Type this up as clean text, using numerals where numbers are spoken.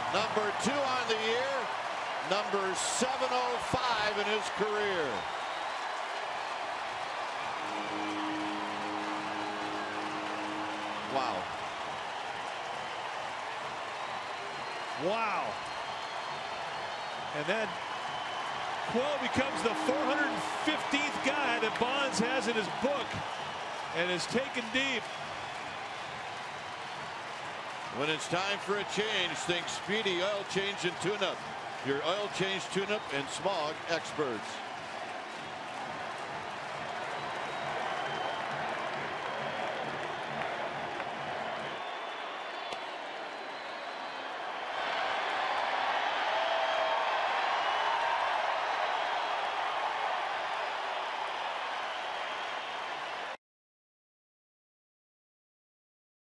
Number 2 on the year. Number 705 in his career. Wow. Wow. And then Quill becomes the 415th guy that Bonds has in his book and is taken deep. When it's time for a change, think Speedy Oil Change and Tune-Up. Your oil change, tune-up, and smog experts.